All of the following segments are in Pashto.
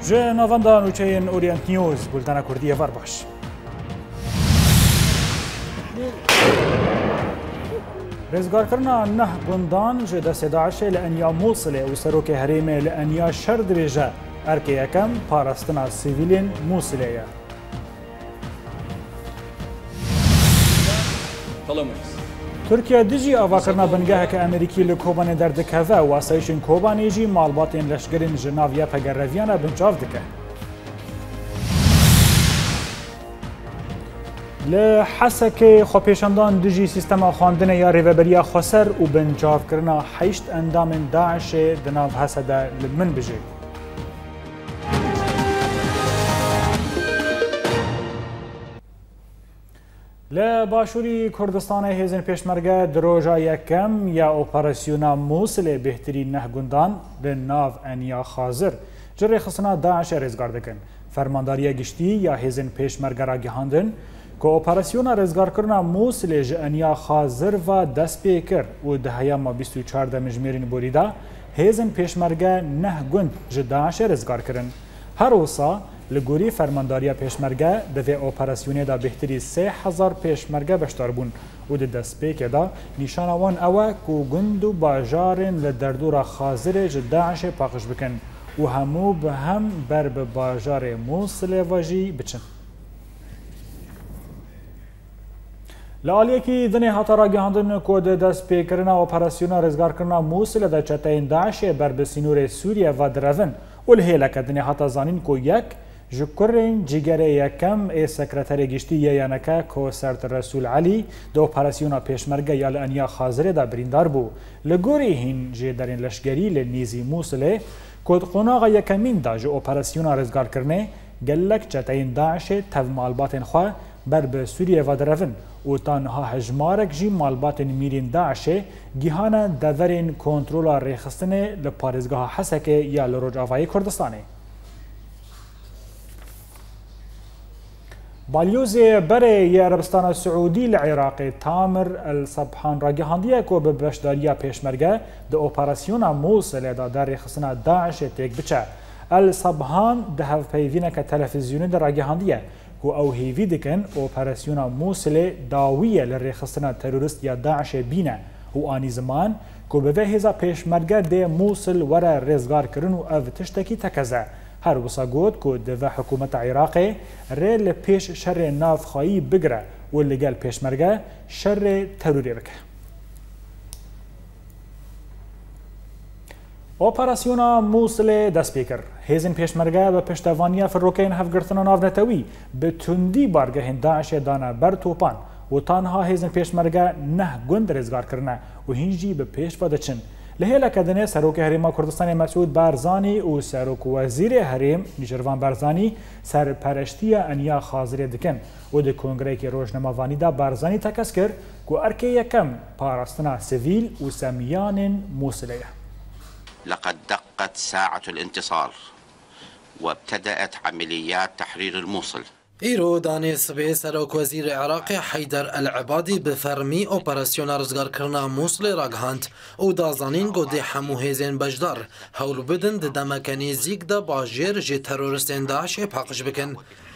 جه نواندا نوچین اورینت نیوز بولتن کردی ور باش. رزگار کرنا نه گندان جه دست داعش لانیا موصل و سروک حریم لانیا شرد بیجه ارک یکم پاراستنا سیویلین موصلیه. ترکیه دیجی آوا کرنا بنگاه که امریکی لکوبان دردکه و واسایشین کوبانی جی مالباتین لشگرین جناویا پگرویانا بنچاف دکه. لحسك خوبيشاندان دجي سيستما خواندن يا ريفبريا خسر و بنجاف كرنا حيشت اندام داعش دناف هسدا لمن بجي. لباشوری کردستان هیزن پیشمرگه دروجا یکم یا اپراسیونا موصل بهترین نهگندان به ناو انیا خازر جری خصنا داعش رزگار دکن. فرمانداری گشتی یا هیزن پیشمرگه را گهاندن که اپراسیونا رزگار کرنا موصل جانیا خازر و دست پیکر و دهیا ما 24 مجمرین بوریدا هیزن پیشمرگه نه گند جداعش رزگار کرن. هر وصا لگوری فرمانداری پیشمرگه دوی اپراسیونی دا بهتری 3000 پیشمرگه بشتار بون و ده دست پیکه دا نیشانوان اوه که گند و باجارن لدردور خازر جداعش پاقش بکن و همو به هم بر به باجار موصل واجی بچن. لعالیکی دنی هاتا را گهاندن که دست پیکرنا اپراسیونا رزگار کرنا موصل دا چتاین داعش بر به سینور سوریه و درون و لحیلک دنی هاتا زانین که یک جکرین جگر یکم ای سکرتر گشتی یانکه که سرت رسول علی دا اپراسیونا پیشمرگه یا لانیا خازره دا بریندار بو. لگوری هین جه درین لشگری لنیزی موصله که قناغ یکمین دا جه اپراسیونا رزگار کرنه گلک چتاین داعش تف مالباتن خواه بر به سوریه و درون و تنها هجمارک جی مالبات میرین داعش گیهانا دورین کنترولا ریخستنه لپارزگاه حسکه یا لروجاوای کردستانه. بالیوز بره عربستان السعودی لعراق تامر الصبحان را گهاندیه که به بشداریا پیشمرگه ده اپراسیونا موصل دا در ریخستنه داعش تیک بچه. الصبحان ده هف پیوینه که تلفزیونی در را گهاندیه که او هیوی دکن اپراسیونا موصل داویه لرخصنا تروریست یا داعش بینه و آنی زمان که به هزا پیشمرگه ده موصل وره رزگار کرن و او تشتکی تکزه. هر وصا گود که ده حکومت عراق ریل پیش شر ناف خواهی بگره و لگل پیشمرگه شر تروری بکه. اپراسیونا موصل دست پیکر هیزن پیشمرگه و پشتوانیا فروکین هفگرتنا ناو نتوی به تندی بارگه داعش دانا بر توپان و تانها هیزن پیشمرگه نه گند رزگار کرنه و هینجی به پیش ودچن. لهیلا کدنه سروک حریم کردستان مسعود بارزانی و سروک وزیر حریم نیجروان بارزانی سرپرشتی انیا خازر دکن و ده کنگره که روزنامه‌وانی دا بارزانی تکس کرد که ارکه یکم پاراستنا سیویل و سمیان موصلیه. لقد دقت ساعة الانتصار وابتدأت عمليات تحرير الموصل. ایرو دانیس به سروک وزیر عراق حیدر العبادی به فرمی اپراسیون رزگار کرنا موصل راگهاند او دازانین گوده همو هیزین بجدار هول بدن ده دمکنی زیگ ده باجیر جه ترورستین داعش پاقش بکن.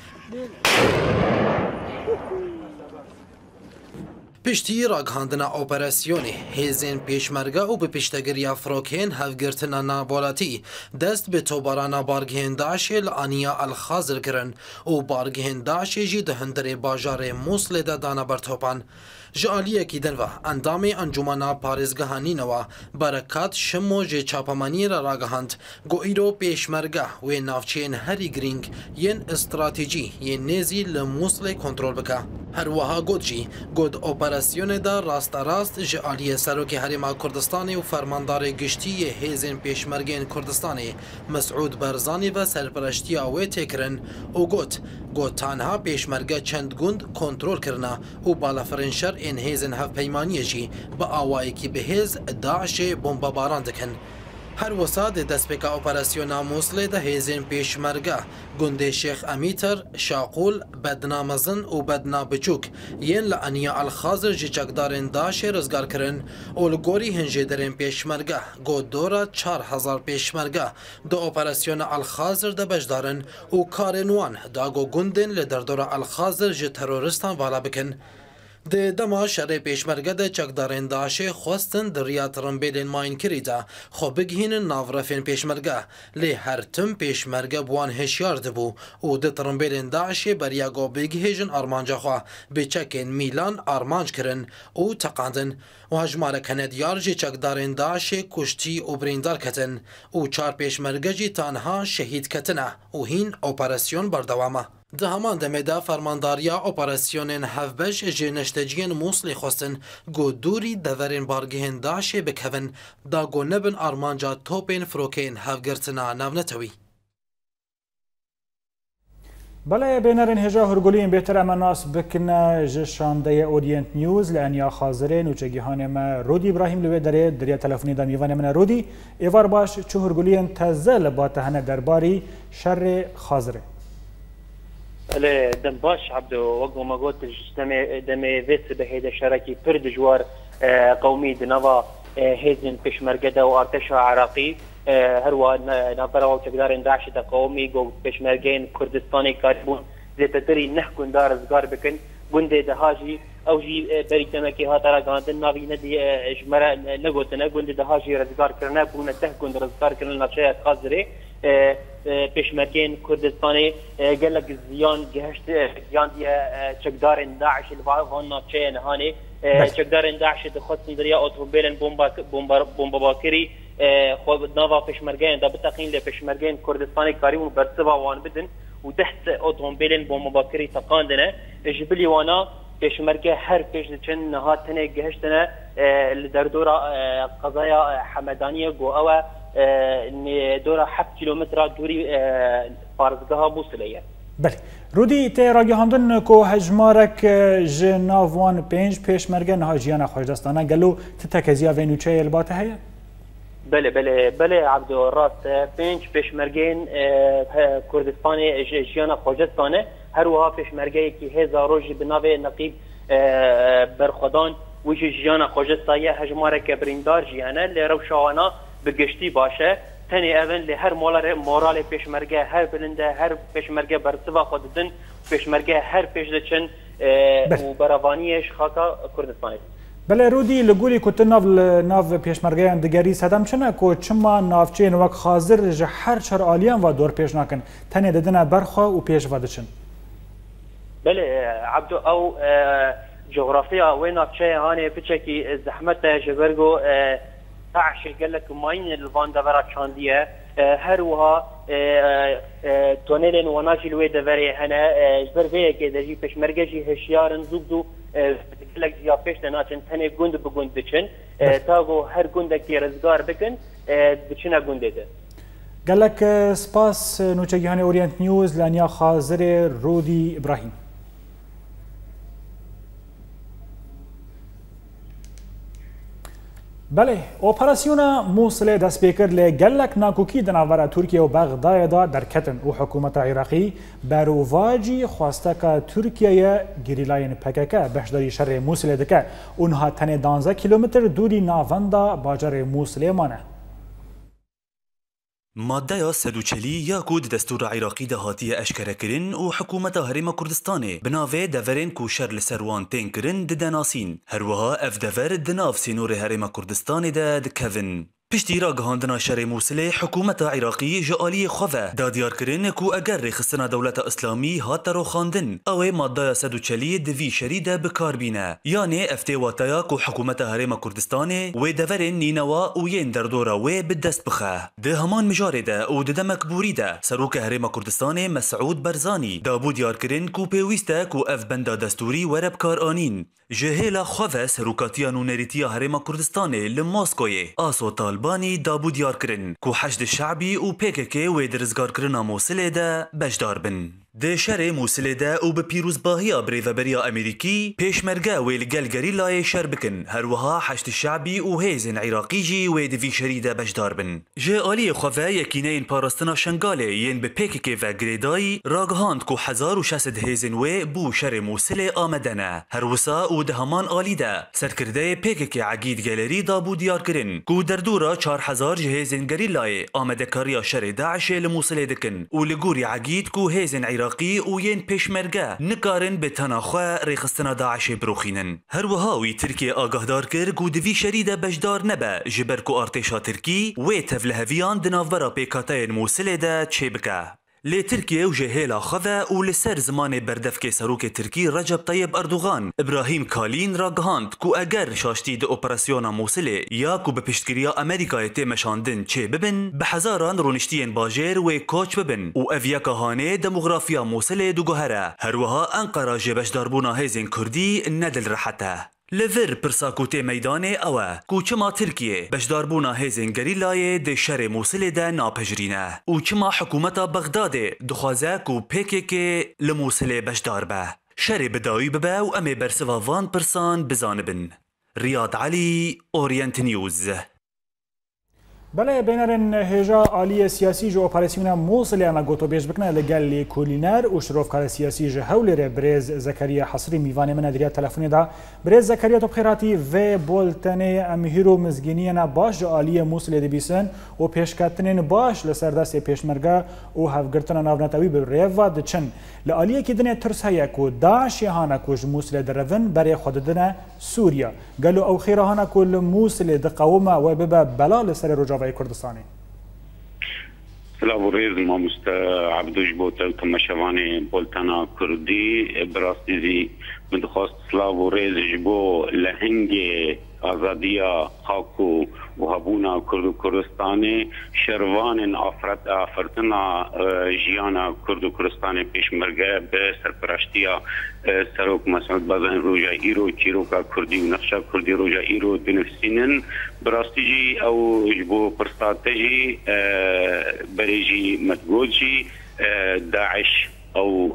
پشتی راگهاندنا اپراسیونی هیزین پیشمرگه و به پشتگیری فروکین هفگرتنا نابولاتی دست به توبارانا بارگهن داعش لانیا الخازر کرن و بارگهن داعش جی دهندر باجار موصل ده دانا برتوپان. جالیه کی دنوا اندام انجمنا پارزگهانی نوا برکات شمو جه چاپمانی را راگهاند گو ایرو پیشمرگه و نافچین هری گرینگ ین استراتیجی ین نیزی لموصل کنترول بکه. هر وها گود جی گود اپراسیون دا راست جالیه سروک حریم کردستانی و فرماندار گشتی هیزن پیشمرگین کردستانی مسعود بارزانی و سرپرشتی آوه تکرن و گود تانها پیشمرگه چند گند کنترول کرنا و بالا فرنشر این هیزن هف پیمانی جی با آوائی که به هیز داعش بمبا باران دکن. هر وساد دستپیکا اپراسیونا موصل ده هیزین پیشمرگه گنده شیخ امیتر شاقول بدنامزن و بدنا بچوک ین لعنیا الخازر جی چکدارن داش رزگار کرن و لگوری هنجی درین پیشمرگه گو دورا 4000 پیشمرگه دو اپراسیونا الخازر ده بجدارن و کارنوان داگو گندن لدردورا الخازر جی ترورستان والا بکن ده دما شر پیشمرگه ده چکدارین داشه خواستن دریا ترمبیلین ماین کریدا خو بگهین ناورفین پیشمرگه لی هر تم پیشمرگه بوان هشیار دبو و ده ترمبیلین داشه بریا گو بگهیجن آرمانجا خواه بچکین میلان آرمانج کرن و تقاندن و هجمار کندیار جی چکدارین داشه کشتی و بریندار کتن و 4 پیشمرگه جی تانها شهید کتنه و هین اپراسیون بردوامه ده همان دمدا فرمانداریا اپراسیونین هفبش جی نشتجین موصلی خواستن گو دوری دورین بارگهن داشه بکهون دا گو نبن آرمانجا توپین فروکین هفگرتنا نونتوی بله بینرین هجا هرگولین بهتر اما ناس بکنه جشانده اورینت نیوز لانیا خازره نوچگیهان ما رودی ابراهیم لوی داره دریا تلفنی دا میوان من رودی ایوار باش چه هرگولین تزل با تهنه درباری شر خازره له دم باش عبدو وقو ما قلت دم فيس بهيدا شركي برد جوار قومي دنوا هيزن بشمرقده وارتشا عراقي هروا نافرا وتقدارن داعش دا قومي قو بشمرقين كردستاني كاربون زي تدري نحكن دار زقار بكن قندي دهاجي او جي بريتمكي هاترا قاندن نافي ندي اجمرا نقوتنا قندي دهاجي رزقار كرنا بونا تهكن رزقار كرنا نفشايا خازري پیشمرگین کردستانی گلگ زیان گهشت زیان دیه چکدارن داعش الوان ناچه نهانی چکدارن داعش دخواستن دریا اتومبیلن بمب باکری خود نوا پیشمرگین دا بتقین لی پیشمرگین کردستانی کاری و برسوا وان بدن و تحت اتومبیلن بمب باکری تقاندنه جبلی وانا پیشمرگه هر پیش چن نهاتنه گهشتنه در دورا قضايا حمدانيه جو او دورا 7 كيلومتر دوري فارزگاه بوسليه بله رودی تی راگی هندن کو هجمارک جناوان 5 پیشمرگه نهاجیان خوجدستانه گلو تتکزیا ونوچه الباته هيا بله عبدو راست 5 پیشمرگین کردستان جیان خوجدستانه هر وها پیشمرگه کی هزار روزی بناوی نقیب برخدان وش جیان خوجدستایه هجمارک بریندار جیانه لروشاوانا بگشتی باشه تنی اون لی هر مورال پیشمرگه هر بلنده هر پیشمرگه برسوا خوددن پیشمرگه هر پیش دچن و براوانیش خاکا کردستانی بله رودی لگولی کت ناو پیشمرگه اندگری صدم چنه کو چما نافچین وک خازر جه هر چر آلیان و دور پیش نکن تنی ددنه برخوا و پیش ودچن بله عبدو او جغرافیا وين نافچه هاني بچکی زحمت جبرگو تعش قال لك ماين الفان دفرات شانديه هر وها تونيلن وناجي الوي دفري هنا جبر فيها كده جي بشمرجي هشيار زوبدو قال لك يا بيش ناتن ثاني جند بجند بچن تاغو هر جند كي رزقار بكن بچنا جند ده قال لك سباس نوچگیهان اورینت نیوز لانیا خازر رودی ابراهیم بله اپراسیون موصل دست پیکر لگلک ناکوکی دناور ترکیه و بغداد دا در کتن و حکومت عراقی برواجی خواسته که ترکیه گریلاین پکک بهشداری شر موصل دکه اونها تن 12 کیلومتر دوری ناوندا باجر موصل مانه ماده 140 یاکود دستور عراقی دهاتی اشکره کرن و حکومت هرم کردستانه بناوه دورین کو شر لسروان تین کرن ددناسین هروها اف دور دناف سینور هرم کردستانه دکوین پشتی را گهاندنا شر موصل حکومت عراقی جالی خواه دادیار کرن کو اگر رخصنا دولت اسلامی هات رو خواندن او ماده 140 دوی شرید بکار بینه یعنی افتی واتایا کو حکومت هرم کردستان و دورین نینوا و ین در دورا و بدست بخه ده همان مجارده او ده مکبوری ده سروک هرم کردستان مسعود برزانی دابو دیار کرن کو پیوسته کو اف بندا دستوری ورب کار آنین جهیلا خواه سروکاتیان و نریتیا هرم کردستان لماسکوی آسو طالبانی دابو دیار کرن کو حشد شعبی و پیکک و درزگار کرنا موصله ده بجدار بن ده شر موصل ده و به پیروزباهی بریوبریا امریکی پیشمرگه و لگل گریلای شر بکن هروها حشد شعبی و هیزن عراقی جی و دوی شریده بجدار بن جه آلی خواه یکینه این پاراستنا شنگاله ین به پیکک و گریدای راگهاند کو 1600 هیزن و بو شر موصل آمدنه هروسا و دهمان آلی ده سرکرده پیکک عگید گلری دا بو دیار کرن کو در دورا 4000 هیزن گریلای آمده کاریا شر داعش لموصل دکن و لگوری عگید کو هیزن عراقی و ین پیشمرگه نکارن به تناخوا ریخستنا داعش بروخینن هروها وی ترکیه آگاهدار کر کو دوی شریده بجدار نبه جبر کو ارتشا ترکی و تفلهویان دناورا پیکاتای موصل ده چه بکه لی ترکیه و جهیلا خواه و لسر زمان بردفک سروک ترکی رجب طیب اردوغان ابراهیم کالین را گهاند کو اگر شاشتی ده اپراسیون موصل یا کو به پشتگیریا امریکای تیمشاندن چه ببن به هزاران رونشتین باجر و کوچ ببن و اویا کهانه دموغرافیا موصل دو گوهره هروها انقره جبش داربونا هیزن کردی ندل رحته لور پرساکوته میدان اوه کو چما ترکیه بجداربونا هیزن گریلای ده شر موصل ده ناپجرینه و چما حکومت بغداد دخوازه کو پیکک لموصل بجدار به شر بداوی ببه و امه برسوا وان پرسان بزانبن ریاض علی اورینت نیوز بله بینرن هجا آلی سیاسی جو اپراسیون موصل اما گوتو بیش بکنه لگل کولینر و شروفکار سیاسی جو هولر برز زکریا حصری میوان من ادریا تلفونی دا برز زکریا تو بخیراتی و بولتن امهیرو مزگینینا باش جو آلی موصل دبیسن و پیشکتنین باش لسردست پیشمرگه و هفگرتن ناونتاوی به ریوا دچن لآلیه که دنیا ترس هیا کو داعش هانا کو موصل درون برای خوددن سوریا قالوا او خير هانا كل موصل دقومه وببا بلال سر رجاوي كردستاني سلام وريز ما عبدوش بوتل كما شواني بولتانا كردي براستيزي مدخواست سلاو وريز جبو لهنگي آزادية خاكو وهبونا كردو كردستاني شروان آفرتنا جيانا كردو كردستاني پیش مرگه به سرپرشتیا سروک مسعود بازن روجا ایرو چیروکا کردی و نقشا کردی روجا ایرو بنفسینن براستیجی او جبو پرستاتجی بریجی مدگوجی داعش او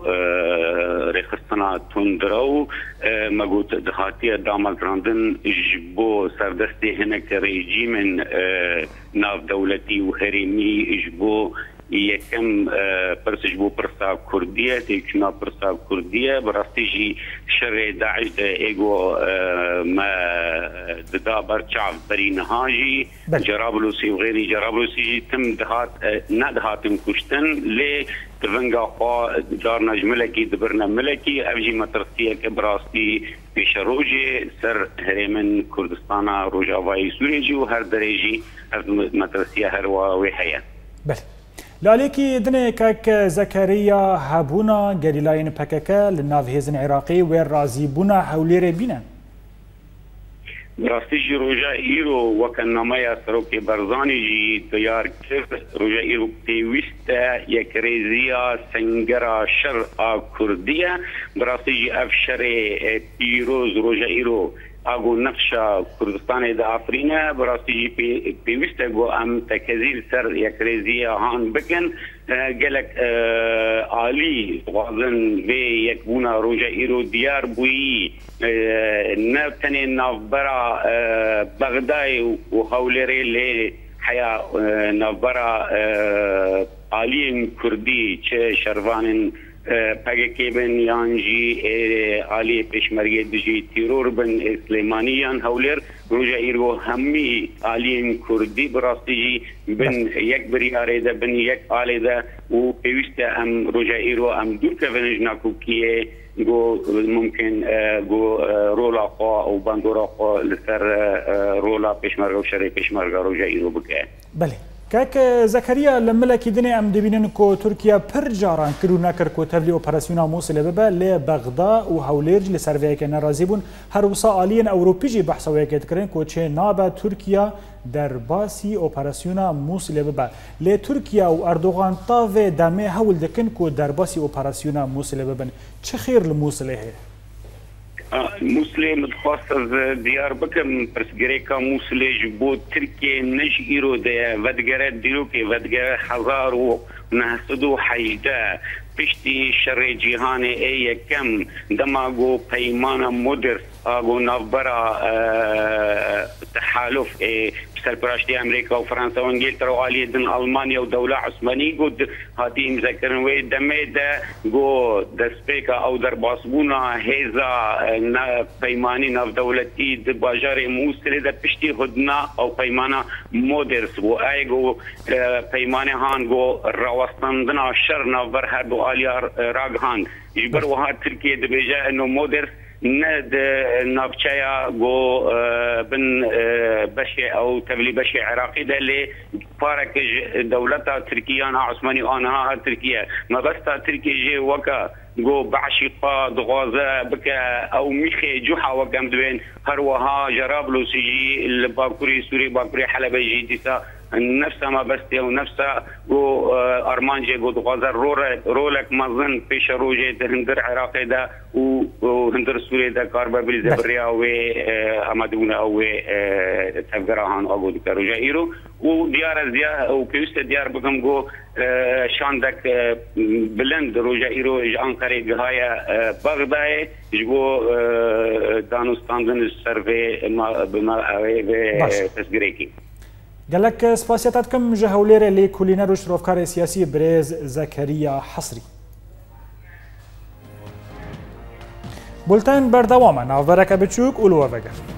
رخصتنا تندرو مگوت دهاتی دامال راندن جبو سردستی هنک رژیم ناف دولتی و هریمی جبو یکم پرسش بو پرسا کردیه تیکنا پرسا کردیه براستیجی شر داعش ایگو ما ددا برچاو بری نهاجی جرابلوسی و غیری جرابلوسی تم دهات ندهاتم کشتن لی تفنگا خوا دار نج ملکی دبرنا ملکی افجی مترسیه که براستی پیش روجه سر هریمن کردستانا روجاوای سوریجی و هر درجی هر مترسیه هر واوی حیان بله لاليكي دني كاك زكريا هابونا قليلاين بكاكا للناف هيزن عراقي والرازي بونا حولي بينا براستيجي روجا ايرو وكان نمايا سروكي برزاني جي ديار كيف روجا ايرو بيوستا يكريزيا سنجرا شرقا كردية براستيجي افشري بيروز روجا ايرو اگو نقشا کردستان دا افرینا براستی پیوسته گو ام تکذیر سر یک ریزی هان بکن گلک عالی وازن و یک بونا روجا ایرو دیار بویی نفتنی نافبرا بغدای و حولری لی حیا نافبرا عالی کردی چه شروان پاگکی بن یانجی عالی پیشمرگی دجی تیرور بن سلیمانیان هولر روجا ایرو همی عالی کردی براستی بن یک بریاره ده بن یک آله ده و پیوسته ام روجا ایرو ام دور که ونج ناکو کیه گو ممکن گو رولا خوا او باندورا خوا لسر رولا پیشمرگا و شرع پیشمرگا روجا ایرو بکه بله كاك زكريا لملكي دني ام دبينن كو تركيا پر جاران كرو نكر كو تبلي اوبراسيون موصل ببا لبغداد و هوليرج لسرفيك نرازيبون هر وصا الين اوروبيجي بحث ويكت كرين كو تشي نابا تركيا درباسي اوبراسيون موصل ببا ل تركيا و اردوغان طاف دمي هول دكن كو درباسي اوبراسيون موصل ببن چه خير الموصل هي موسلي متخصص ديار بكم برسجريكا موسلي جبو تركي نج إيرو ده ودجرات ديروكي ودجرات حزارو نهسدو حيدا بشتي شر جهاني اي كم دماغو بيمانا مدرس اغو نافبرا تحالف سرپرستی امریکا و فرانسه و انگلترا و آلیه دن المانیا و دولة عثمانی گود هاتی مذکرن و دمه ده گو دسپیکا او در باسبونا هیزا پیمانی ناف دولتی ده باجار موسلی ده پشتی هدنا او پیمانا مدرس و ای گو پیمانی هان گو روستندنا شر ناف بر هر دو آلیا راگ هان جبر و ها ترکیه ده بیجا انو مدرس ند نافچایا گو بن بشي او تبلي بشي عراقي ده اللي فارك دولتها تركيا عثماني انها تركيا ما بس تركيا جي وكا جو بعشقا دغازه بك او مخي جحا وكم دوين هروها جرابلوسي الباكوري سوري باكوري حلب جيديسا نفسها ما بستي ونفسها جو ارمانجي جو دغازه رولك مازن بيش روجي هندر عراقي ده وهندر سوري ده كاربا بالزبريا و امادونا او تفجرهان او دكارو جايرو وديار زيا وكيست ديار بكم جو شاندك بلند روجا ايرو انقره جهايا بغداد جو دانستاندن السرفي بما تسجريكي قالك سپاسياتكم جهولير اللي كلنا روشروفكار سياسي بريز زكريا حصري بولتن بردوامه ناوبرك بتشوك اولو وفقر